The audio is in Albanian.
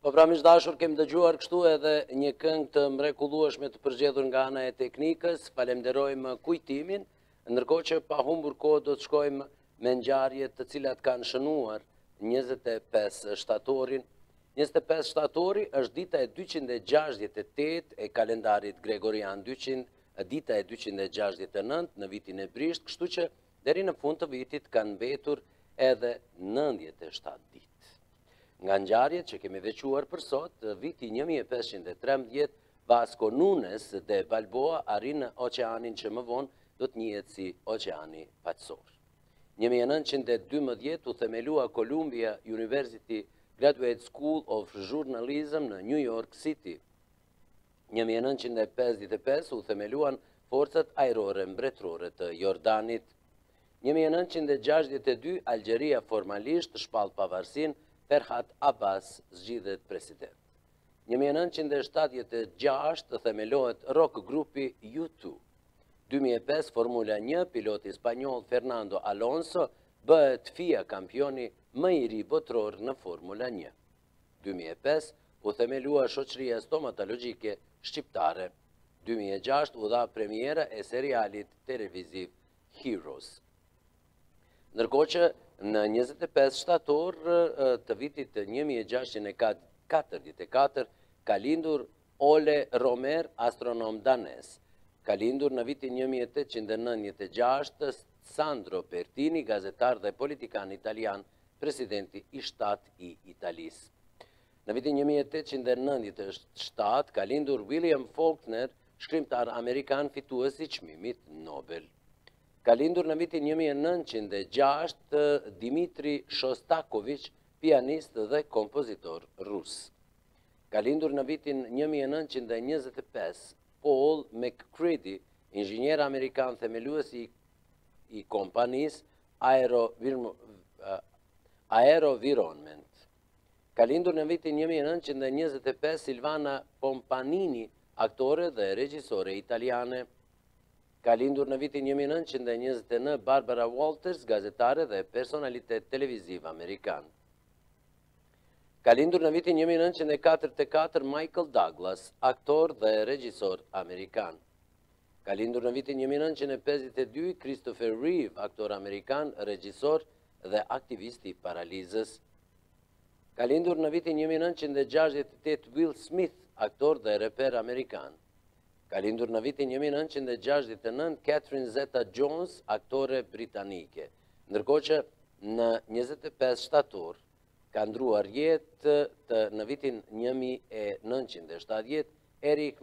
Po pra miqdashur, kemi dëgjuar kështu edhe një këngë të mrekullueshme të përgjedhur nga ana e teknikës. Falenderojmë kujtimin, ndërkohë që pa humbur kohë do të shkojmë me ngjarjet të cilat kanë shënuar 25 shtatorin. 25 shtatori është dita e 268 e kalendarit Gregorian, dita e 269 në vitin e brisht, kështu që deri në fund të vitit kanë mbetur edhe 97 ditë. Nga ngjarjet që kemi veçuar për sot, viti 1513, Vasco Nunes de Balboa arrin në oqeanin që më vonë do të njihet si oqeani paqësor. 1912 u themelua Columbia University Graduate School of Journalism në New York City. 1955 u themeluan forcat ajrore mbretërore të Jordanit. 1962 Algjeria formalisht shpall pavarësinë, Ferhat Abbas zgjidhet president. 1976 themelohet rock grupi U2. 2005 Formula 1, piloti spanjoll Fernando Alonso bëhet FIA kampioni më i ri botror në Formula 1. 2005 u themelua shoqëria stomatologjike shqiptare. 2006 u dha premiera e serialit televiziv Heroes. Ndërkohë që në 25 shtator të vitit 1644 ka lindur Ole Romer, astronom danes. Ka lindur në vitin 1896 Sandro Pertini, gazetar dhe politikan italian, presidenti i 7 i Italisë. Në vitin 1897 ka lindur William Faulkner, shkrimtar amerikan fitues i çmimit Nobel. Ka lindur në vitin 1906 Dmitri Shostakovich, pianist dhe kompozitor rus. Ka lindur në vitin 1925 Paul McCready, inxhinier amerikan themelues i kompanisë Aerovironment. Ka lindur në vitin 1925 Silvana Pompanini, aktore dhe regjisore italiane. Ka lindur në vitin 1929 Barbara Walters, gazetare dhe personalitet televiziv amerikan. Ka lindur në vitin 1944 Michael Douglas, aktor dhe regjisor amerikan. Ka lindur në vitin 1952 Christopher Reeve, aktor amerikan, regjisor dhe aktivist i paralizës. Ka lindur në vitin 1968 Will Smith, aktor dhe reper amerikan. Ka lindur në vitin 1969 Catherine Zeta-Jones, aktore britanike. Ndërkohë që në 25 shtator ka ndruar jetë në vitin 1970 Eric